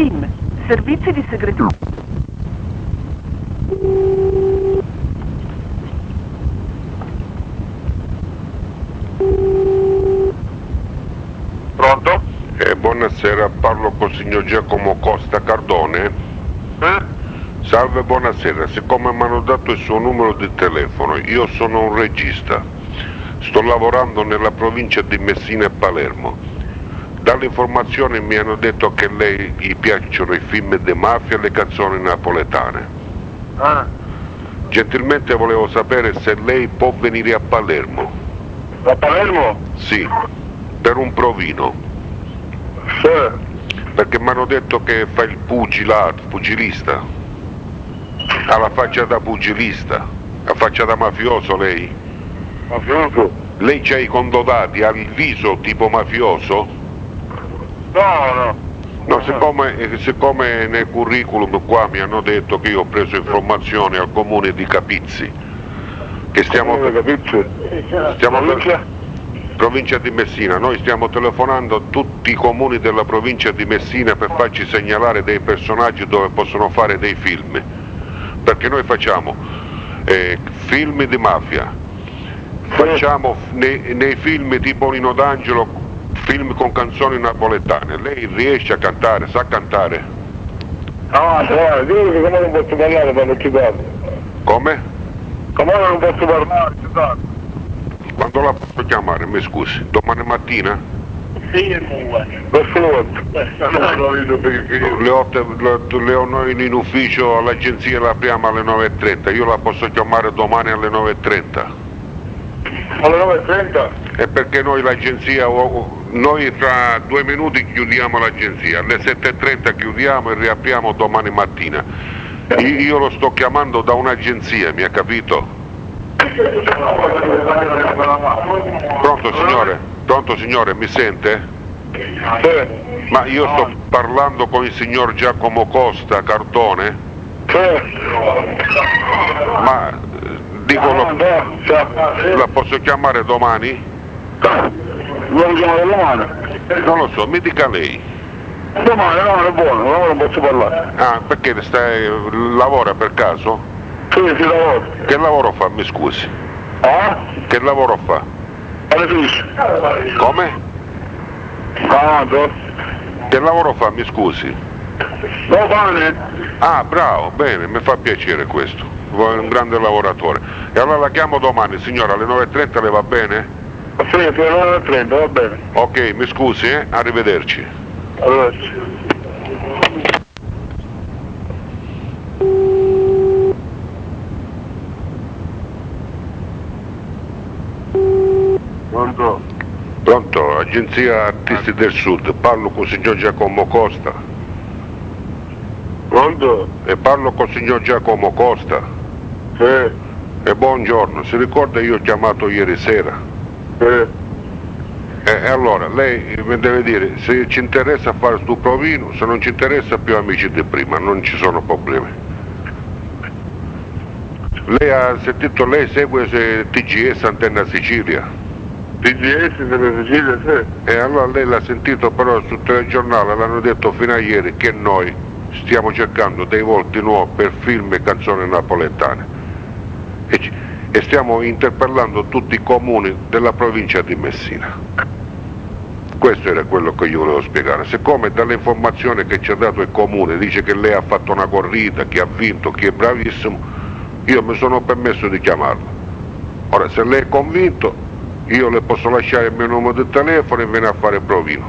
SIM, servizi di segreteria. Pronto? Buonasera, parlo col signor Giacomo Costa Cardone. Salve, buonasera, siccome mi hanno dato il suo numero di telefono, io sono un regista, sto lavorando nella provincia di Messina e Palermo. Dalle informazioni mi hanno detto che a lei gli piacciono i film di mafia e le canzoni napoletane. Gentilmente volevo sapere se lei può venire a Palermo. A Palermo? Sì, per un provino. Sì. Perché mi hanno detto che fa il pugilista. Ha la faccia da pugilista, la faccia da mafioso lei. Mafioso? Lei c'ha i condotati, ha il viso tipo mafioso? No. No, siccome nel curriculum qua mi hanno detto che io ho preso informazioni al comune di Capizzi, che stiamo provincia di Messina, noi stiamo telefonando a tutti i comuni della provincia di Messina per farci segnalare dei personaggi dove possono fare dei film, perché noi facciamo film di mafia, facciamo nei film tipo Nino D'Angelo, film con canzoni napoletane. Lei riesce a cantare, sa cantare? Dico che come non posso parlare quando ci parlo. Come? Come non posso parlare, ci parlo. Quando la posso chiamare, mi scusi? Domani mattina? Sì, è buono. Le ho noi in ufficio all'agenzia, la apriamo alle 9:30, io la posso chiamare domani alle 9:30. Alle 9:30? È perché noi l'agenzia, noi tra 2 minuti chiudiamo l'agenzia, alle 7:30 chiudiamo e riapriamo domani mattina. Io lo sto chiamando da un'agenzia, mi ha capito? Pronto signore, mi sente? Sì. Ma io sto parlando con il signor Giacomo Costa Cardone? Sì. Ma dico, la posso chiamare domani? Vuoi chiamare domani? Non lo so, mi dica lei. Domani è buono, domani non posso parlare. Ah, perché lavora per caso? Sì, lavoro. Che lavoro fa, mi scusi? Che lavoro fa? Panificio. Come? Pronto? Che lavoro fa, mi scusi? No, pane. Ah, bravo, bene, mi fa piacere questo. Voi un grande lavoratore. E allora la chiamo domani, signora, alle 9:30 le va bene? Sì, alle 9:30, va bene. Ok, mi scusi, arrivederci. Arrivederci. Pronto? Pronto, Agenzia Artisti del Sud, parlo con il signor Giacomo Costa. Pronto? E parlo con il signor Giacomo Costa. Sì. E buongiorno, si ricorda io ho chiamato ieri sera? Sì. E allora, lei mi deve dire se ci interessa fare sto provino, se non ci interessa più amici di prima, non ci sono problemi. Lei ha sentito, lei segue TGS Antenna Sicilia? TGS della Sicilia, sì. E allora lei l'ha sentito, però sul telegiornale l'hanno detto fino a ieri che noi stiamo cercando dei volti nuovi per film e canzoni napoletane e stiamo interpellando tutti i comuni della provincia di Messina. Questo era quello che io volevo spiegare. Siccome dalle informazioni che ci ha dato il comune dice che lei ha fatto una corrida, che ha vinto, che è bravissimo, io mi sono permesso di chiamarlo. Ora, se lei è convinto, io le posso lasciare il mio numero di telefono e viene a fare provino.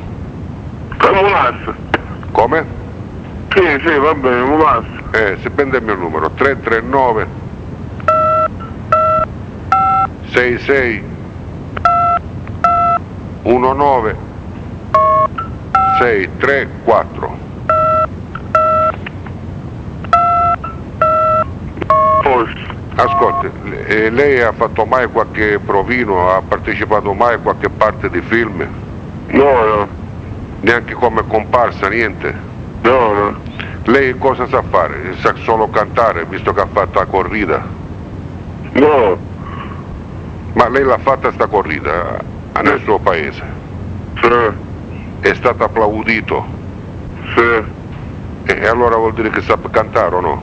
Come? Sì, va bene, mi passa. Si prende il mio numero, 339 66 19 634. Ascolti, lei ha fatto mai qualche provino, ha partecipato mai a qualche parte di film? No. Neanche come comparsa, niente? No. Lei cosa sa fare? Sa solo cantare, visto che ha fatto la corrida? No. Ma lei l'ha fatta sta corrida nel suo paese? Sì. È stato applaudito? Sì. E allora vuol dire che sa cantare o no?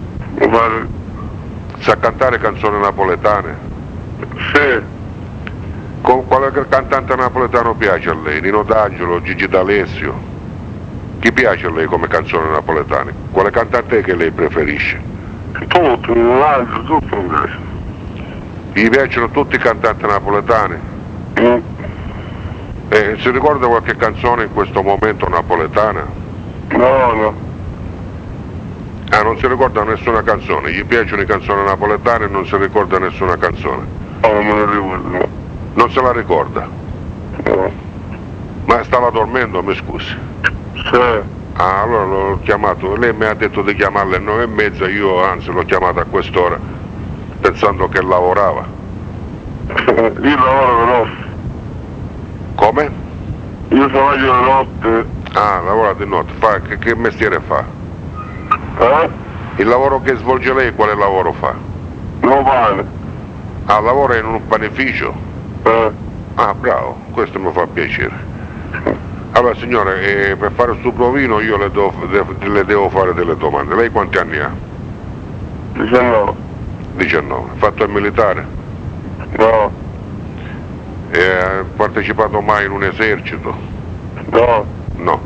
Sa cantare canzoni napoletane? Sì. Quale cantante napoletano piace a lei? Nino D'Angelo, Gigi D'Alessio? Chi piace a lei come canzoni napoletane? Quale cantante è che lei preferisce? Tutto, un altro, tutto mi piace. Gli piacciono tutti i cantanti napoletani? Mm. Si ricorda qualche canzone in questo momento napoletana? No, no. Ah, non si ricorda nessuna canzone, gli piacciono i canzoni napoletane e non si ricorda nessuna canzone. No, non me ne ricordo. Non se la ricorda? No. Ma stava dormendo, mi scusi? Sì. Ah, allora l'ho chiamato, lei mi ha detto di chiamarle alle 9:30, io anzi l'ho chiamata a quest'ora, pensando che lavorava. Io lavoro la notte. Come? Io travaglio la notte. Ah, lavora di notte, che mestiere fa? Eh? Il lavoro che svolge lei quale lavoro fa? Non vale. Ah, lavora in un panificio? Ah, bravo, questo mi fa piacere. Allora signore, per fare il suo provino io le devo fare delle domande. Lei quanti anni ha? 19. 19. Ha fatto il militare? No. Ha partecipato mai in un esercito? No. No.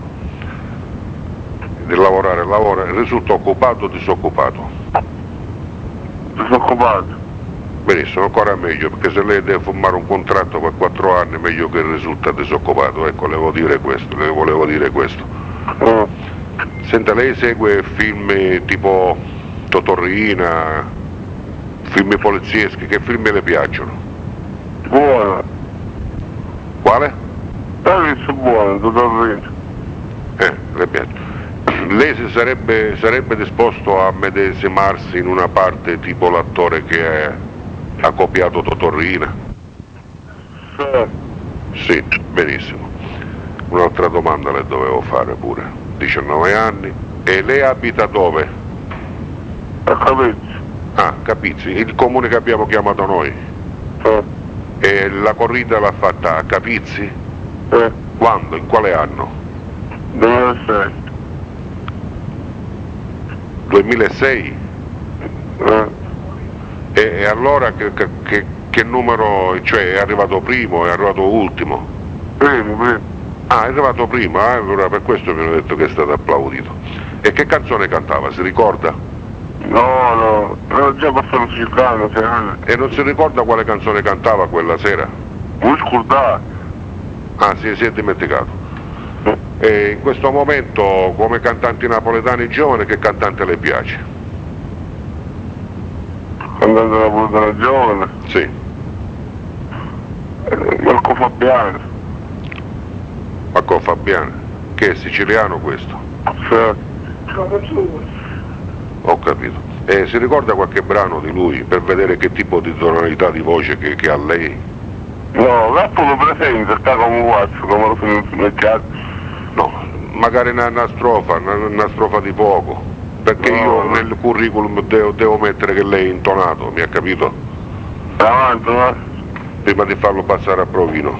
Di lavorare, lavora, risulta occupato o disoccupato? Disoccupato. Benissimo, ancora meglio, perché se lei deve firmare un contratto per 4 anni meglio che risulta disoccupato, ecco, le volevo dire questo. Senta, lei segue film tipo Totorrina, film polizieschi, che film le piacciono? Buono. Quale? Hai visto buono, tutto il Le piace. Lei sarebbe disposto a medesimarsi in una parte tipo l'attore che ha copiato Totorrina? Sì, benissimo. Un'altra domanda le dovevo fare pure. 19 anni. E lei abita dove? A Capizzi. Ah, Capizzi, il comune che abbiamo chiamato noi. E la corrida l'ha fatta a Capizzi? Quando? In quale anno? 2006. 2006? E allora che numero, cioè è arrivato primo, è arrivato ultimo? Primo. Ah, è arrivato prima, allora per questo mi hanno detto che è stato applaudito. E che canzone cantava, si ricorda? No, ero già passato 5 anni, 6 anni. E non si ricorda quale canzone cantava quella sera? Vuoi scordare? Ah, si è dimenticato. E in questo momento, come cantanti napoletani giovani, che cantante le piace? Cantante napoletana giovane. Sì. Marco Fabiano. Marco Fabiano, che è siciliano questo? Sì. Ho capito. E si ricorda qualche brano di lui per vedere che tipo di tonalità di voce che ha lei? No, Rappo lo presenta, sta come guazzo, come lo sono nel cazzo. No, magari una strofa di poco, perché No, io no. nel curriculum devo mettere che lei è intonato, mi ha capito? Avanti, no? Prima di farlo passare a provino.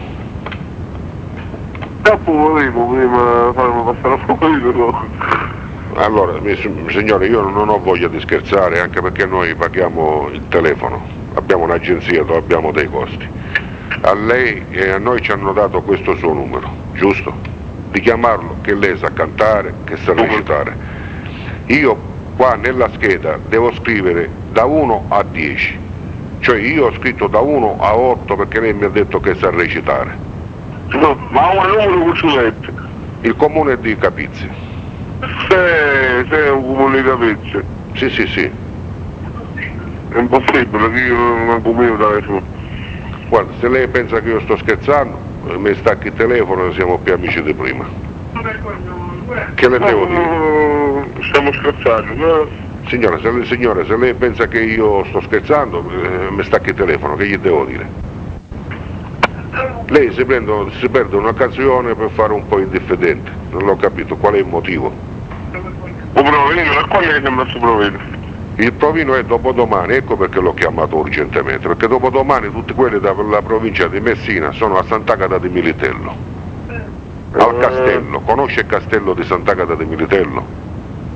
Rappo volevo prima farlo passare a provino. Allora, signore, io non ho voglia di scherzare, anche perché noi paghiamo il telefono, abbiamo un'agenzia dove abbiamo dei costi. A lei e a noi ci hanno dato questo suo numero, giusto? Di chiamarlo, che lei sa cantare, che sa recitare. Io qua nella scheda devo scrivere da 1 a 10, cioè io ho scritto da 1 a 8 perché lei mi ha detto che sa recitare. No, ma un numero cucciolette. Il comune di Capizzi. Se è un comune di Capizzi. Sì. È impossibile che io non comunio da nessuno. Guarda, se lei pensa che io sto scherzando, mi stacchi il telefono e siamo più amici di prima. Che le devo dire? Stiamo scherzando, no? Signore, se lei pensa che io sto scherzando, mi stacchi il telefono, che gli devo dire? Lei si perde un'occasione per fare un po' il diffidente, non l'ho capito, qual è il motivo? Un provino, e quando è che sembra questo provino? Il provino è dopodomani, ecco perché l'ho chiamato urgentemente, perché dopodomani tutti quelli dalla provincia di Messina sono a Sant'Agata di Militello, al castello. Conosce il castello di Sant'Agata di Militello?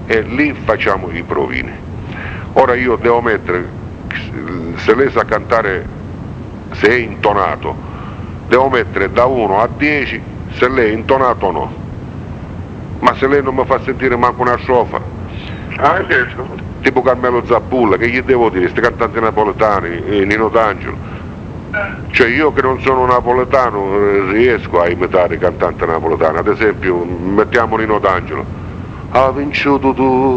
e lì facciamo i provini. Ora io devo mettere, se lei sa cantare, se è intonato, devo mettere da 1 a 10 se lei è intonato o no. Ma se lei non mi fa sentire manco una strofa, Certo. tipo Carmelo Zappulla, che gli devo dire, questi cantanti napoletani, Nino D'Angelo, cioè io che non sono napoletano riesco a imitare i cantanti napoletani, ad esempio mettiamo Nino D'Angelo, ha vinciuto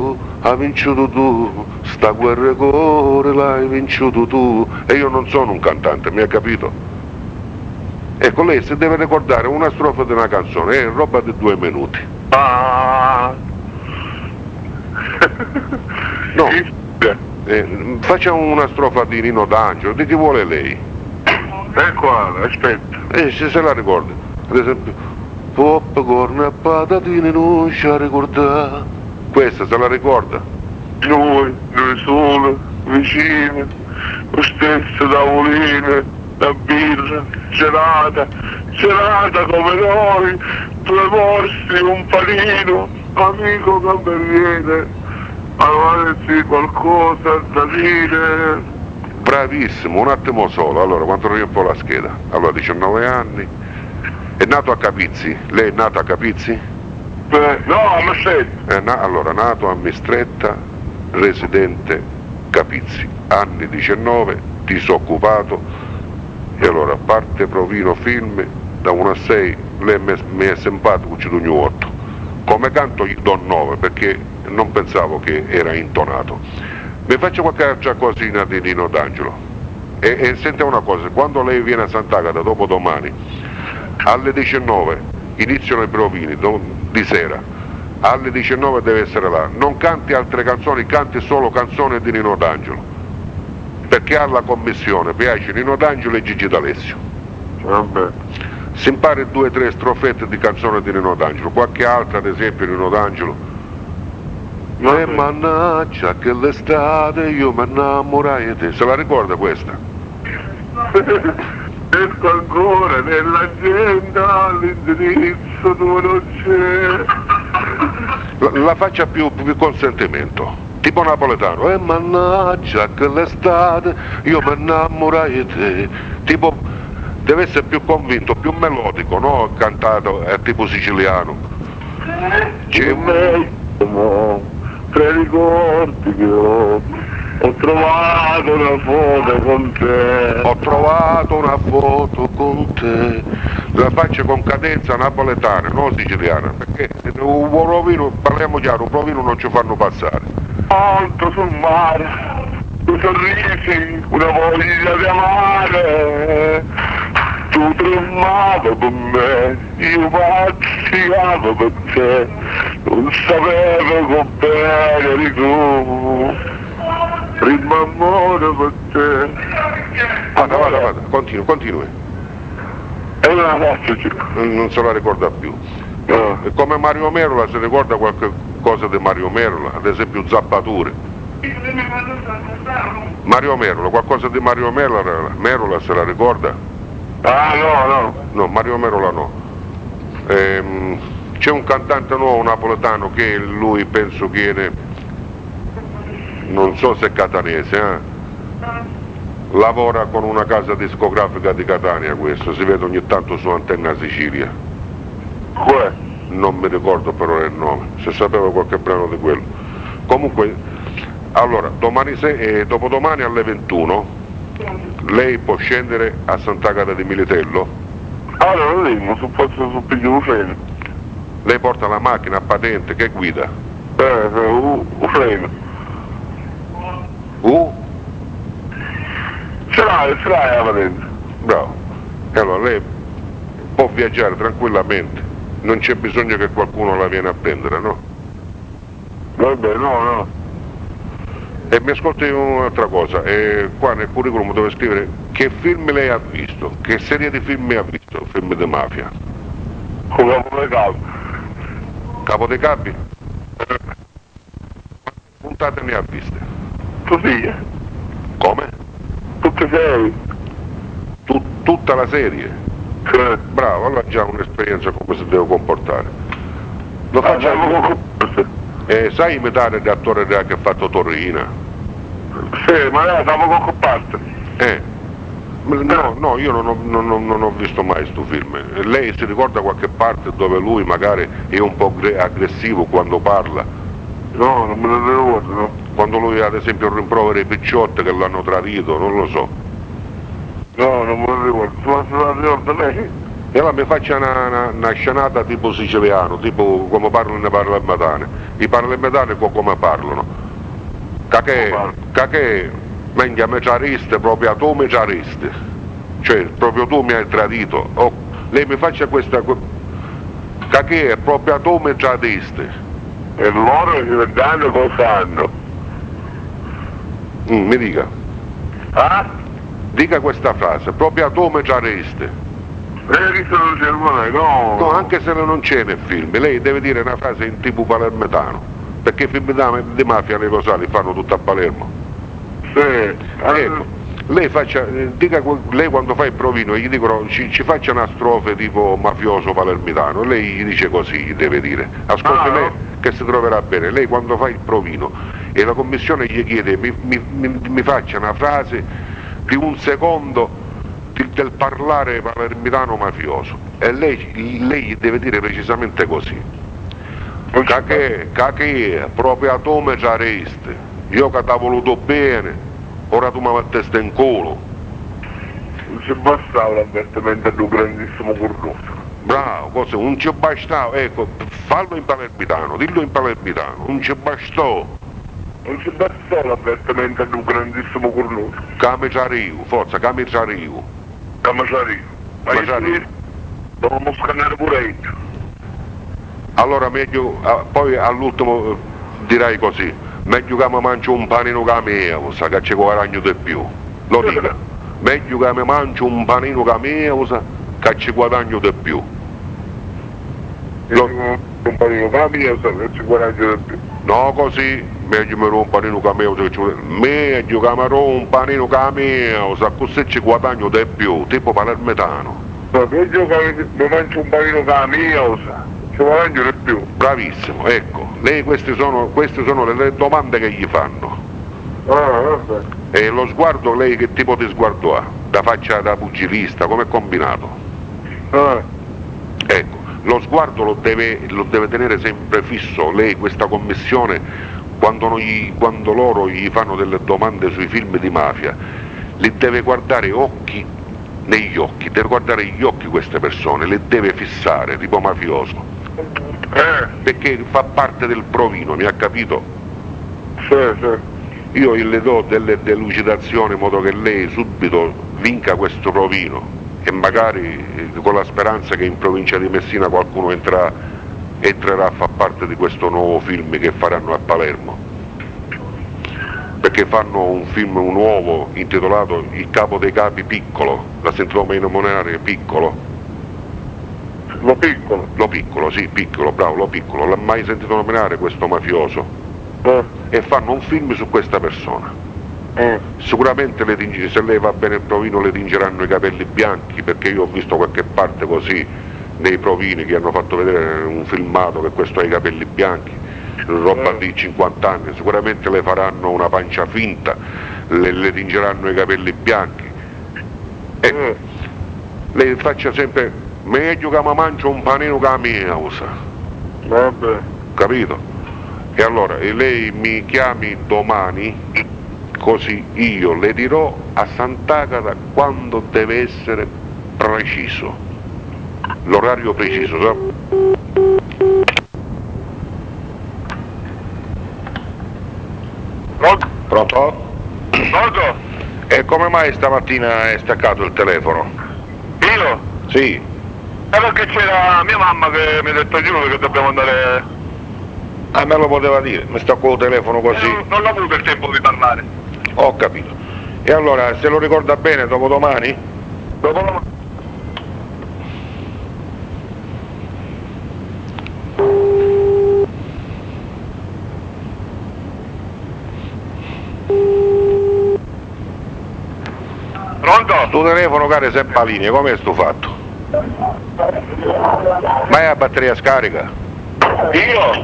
tu, sta guerra cuore l'hai vinciuto tu, e io non sono un cantante, mi ha capito? Ecco, lei se deve ricordare una strofa di una canzone, è roba di 2 minuti. No, facciamo una strofa di Nino D'Angelo, di chi vuole lei? Quale? Aspetta. Se la ricorda, ad esempio, popcorn e patatine non ci ricorda, questa se la ricorda? Noi sole, vicine, lo stesso tavolino, la birra, gelata come noi, 2 morsi, un panino, amico cameriere, avanti qualcosa da dire. Bravissimo, un attimo solo, allora quanto riempio la scheda? Allora 19 anni, è nato a Capizzi, lei è nato a Capizzi? No, ma senti. Allora, nato a Mistretta, residente Capizzi, anni 19, disoccupato, e allora parte provino film, da 1 a 6, lei mi è simpatico, ci do 8. Come canto gli do 9 perché non pensavo che era intonato. Mi faccio qualche altra cosina di Nino D'Angelo. E sente una cosa, quando lei viene a Sant'Agata dopo domani, alle 19 iniziano i provini di sera, alle 19 deve essere là, non canti altre canzoni, canti solo canzoni di Nino D'Angelo, perché ha la commissione, piace Nino D'Angelo e Gigi D'Alessio. Vabbè. Si impara 2 o 3 strofette di canzone di Nino D'Angelo, qualche altra ad esempio Nino D'Angelo. E mannaggia che l'estate io mi innamorai di te, se la ricorda questa? Esco ancora nell'agenda, l'indirizzo dove non c'è. La faccia più con sentimento, tipo napoletano, e mannaggia che l'estate io mi innamorai di te, tipo deve essere più convinto, più melodico, no? Cantato tipo siciliano. C'è Tre ricordi che ho trovato una foto con te. Ho trovato una foto con te, la faccia con cadenza napoletana, non siciliana, perché un provino, parliamo chiaro, un provino non ci fanno passare. Alto sul mare, 2 sorrisi, una voglia di amare. Tu tremato per me, io pazziavo per te, non sapevo che bene eri tu, primo amore per te. Vada, continui. E non la faccio più. Non se la ricorda più. No. E come Mario Merola, si ricorda qualche cosa di Mario Merola, ad esempio Zappature? Mario Merola, qualcosa di Mario Merola se la ricorda? No, Mario Merola no. C'è un cantante nuovo napoletano che lui penso viene, non so se è catanese, lavora con una casa discografica di Catania, questo si vede ogni tanto su Antenna Sicilia. Non mi ricordo però il nome, se sapevo qualche brano di quello. Comunque, allora, dopodomani alle 21 lei può scendere a Sant'Agata di Militello? Allora lo dico, su posto su piglio freno. Lei porta la macchina a patente, che guida? Freno. Ce l'hai la patente. Bravo. E allora lei può viaggiare tranquillamente, non c'è bisogno che qualcuno la viene a prendere, no? Vabbè, no. E mi ascolti un'altra cosa, qua nel curriculum dove scrivere che film lei ha visto, che serie di film ha visto, film di mafia. Con Capo dei Capi. Capo dei Capi? Puntate ne ha viste? Così. Come? Tutte 6. Tutta la serie? Bravo, allora già un'esperienza come si deve comportare. Lo facciamo Sai imitare l'attore che ha fatto Torrina? Sì, ma lei stavo qualche parte. No, io non ho visto mai sto film. Lei si ricorda qualche parte dove lui magari è un po' aggressivo quando parla? No, non me lo ricordo, no. Quando lui ad esempio rimprovera i picciotti che l'hanno tradito, non lo so. No, non me lo ricordo, se la ricorda lei? E allora mi faccia una scenata tipo siciliano, tipo come parlano i parlamentani. I parlamentani come parlano. Cacché, menga me ciariste, proprio tu mi ciariste. Cioè, proprio tu mi hai tradito. Oh, lei mi faccia questa... Cacché, proprio tu mi tradiste. E loro ci vedranno cosa hanno. Mi dica. Ah? Dica questa frase, proprio tu mi ciariste. Che non c'è mai, no? No, anche se non c'è nel film, lei deve dire una frase in tipo palermitano, perché i film di mafia nei Rosali fanno tutto a Palermo. Sì. Ecco, lei faccia, dica, lei quando fa il provino gli dicono ci faccia una strofe tipo mafioso palermitano, lei gli dice così, gli deve dire. Ascolti lei che si troverà bene, lei quando fa il provino e la commissione gli chiede mi faccia una frase di un secondo del parlare palermitano mafioso e lei gli deve dire precisamente così. Cacché, proprio a tu mi ciariste, io che t'ho voluto bene, ora tu mi metteste in culo. Non ci bastava l'avvertimento di un grandissimo cornuto. Bravo, così, non ci bastava, ecco, fallo in palermitano, dillo in palermitano, non ci bastò. Non ci bastò l'avvertimento di un grandissimo cornuto. Camiciariu, forza, camiciariu. Camiciariu. Ma io dobbiamo scannare pure io. Allora meglio, poi all'ultimo dirai così, meglio che mi mangio un panino che mio, sa che ci guadagno di più. Lo dica, meglio che mi mangio un panino che mio, che ci guadagno di più. Un panino che mio, che ci guadagno di più. No, così, meglio mi rompo un panino che mio, meglio che mi rompo un panino che mio, sa così ci guadagno di più, tipo palermitano. No, meglio che mi mangio un panino che mio, ci guadagno di più. Bravissimo, ecco, lei queste sono le domande che gli fanno. Vabbè. E lo sguardo, lei che tipo di sguardo ha? Da faccia da pugilista, come è combinato? Ecco, lo sguardo lo deve tenere sempre fisso, lei questa commissione, quando loro gli fanno delle domande sui film di mafia, li deve guardare negli occhi, deve guardare gli occhi queste persone, le deve fissare, tipo mafioso. Perché fa parte del provino, mi ha capito? Sì. Io le do delle delucidazioni in modo che lei subito vinca questo provino e magari con la speranza che in provincia di Messina qualcuno entrerà a far parte di questo nuovo film che faranno a Palermo. Perché fanno un film nuovo intitolato Il capo dei capi piccolo, l'ha sentito mai nominare Piccolo? Lo piccolo? Lo piccolo, sì, piccolo, bravo, lo piccolo, l'ha mai sentito nominare questo mafioso? E fanno un film su questa persona. Sicuramente se lei va bene il provino le tingeranno i capelli bianchi, perché io ho visto qualche parte così nei provini che hanno fatto vedere un filmato che questo ha i capelli bianchi, roba di 50 anni, sicuramente le faranno una pancia finta, le tingeranno i capelli bianchi. Lei faccia sempre, meglio che mi mangio un panino che mi usa. Vabbè. Capito? E allora lei mi chiami domani, così io le dirò a Sant'Agata quando deve essere preciso, l'orario preciso, sa? Pronto? Pronto? E come mai stamattina è staccato il telefono? Io? Sì. Perché c'era mia mamma che mi ha detto giuro che dobbiamo andare... Ah, me lo poteva dire, mi staccò il telefono così. Non ho avuto il tempo di parlare. Ho capito. E allora, se lo ricorda bene, dopodomani? Dopodomani. Pronto? Sto telefono cade sempre a linea, com'è sto fatto? Ma è a batteria scarica? Io?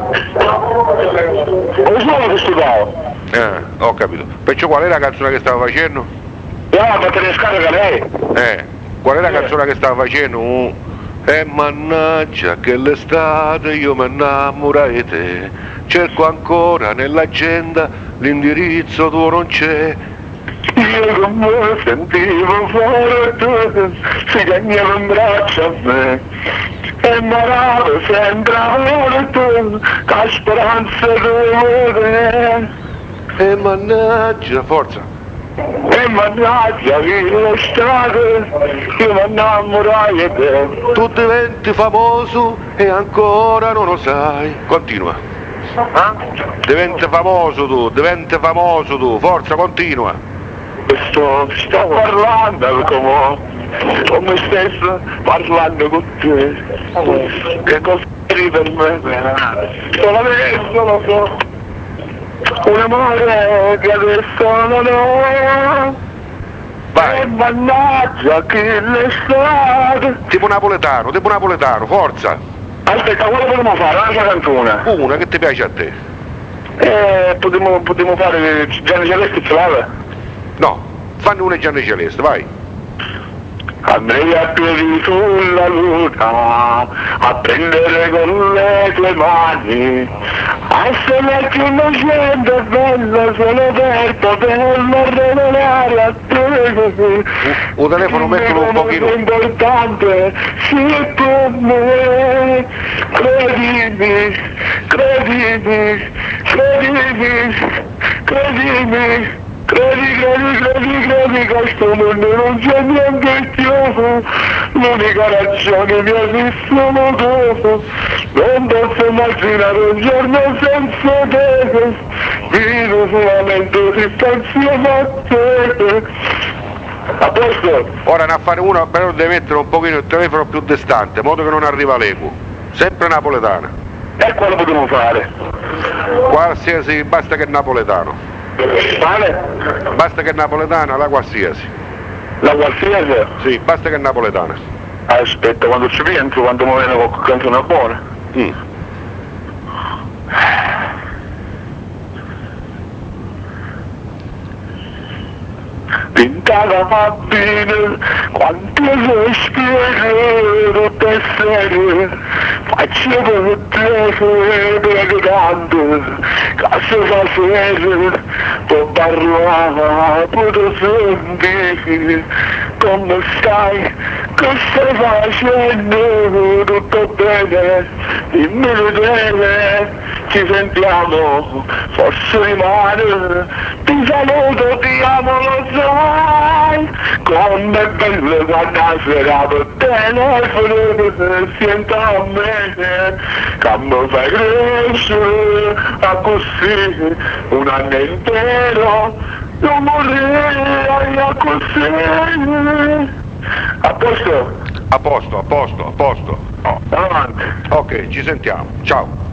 Non sono che studiavo. Ho capito. Perciò qual è la canzone che stava facendo? No, ma te ne scarica lei. Qual è la canzone che stava facendo? Mannaggia che l'estate io mi innamorai di te, cerco ancora nell'agenda, l'indirizzo tuo non c'è. Io con me sentivo forte, si cagnava in braccio a me, e moravo sempre forte, che speranza d'amore. E mannaggia, forza! E mannaggia che l'estate, io mi innamorai di te. Tu diventi famoso e ancora non lo sai. Continua. Diventi famoso tu, forza, continua. Sto parlando con me stesso, parlando con te. Che cosa eri per me? Solo adesso lo so. Un amore che adesso non ho. Vai. E mannaggia che l'estate. Tipo napoletano, forza. Aspetta, quale potremmo fare? Un'altra canzone. Una che ti piace a te. Potremmo fare Gianni Celeste ce l'ave? No, fanne una Gianni Celeste, vai. Andrei a piedi sulla luna, a prendere con le tue mani, a essere più innocente e bella solo per poterlo regalare a te. Un telefono mettilo un pochino. Importante, sì per me, credimi, credimi, credimi, credimi. Credi, questo mondo non c'è niente più, l'unica ragione mi esistono tu, non posso immaginare un giorno senza te, vivo solamente se penso a te. A posto? Ora ne a fare una, però devi mettere un pochino il telefono più distante, in modo che non arriva l'eco. Sempre napoletana. E quale potremmo fare? Qualsiasi, basta che è napoletano. Vale? Basta che è napoletana, la qualsiasi. La qualsiasi? Sì, basta che è napoletana. Aspetta, quando ci rientro, quando mi viene qualche canzone buona. Pintata va bene, quanto respiro tutte serie, faccio per te, prego tanto, cazzo fa sera, può parlare, può sentire, come stai, che stai facendo, tutto bene, dimmi bene, ci sentiamo, forse rimane, ti saluto, ti amo, lo sai, com'è bello quando la sera per telefono, sento a me, che mi fai crescere, a così, un anno intero, non morrei a così. A posto? A posto. Avanti. Ok, ci sentiamo. Ciao.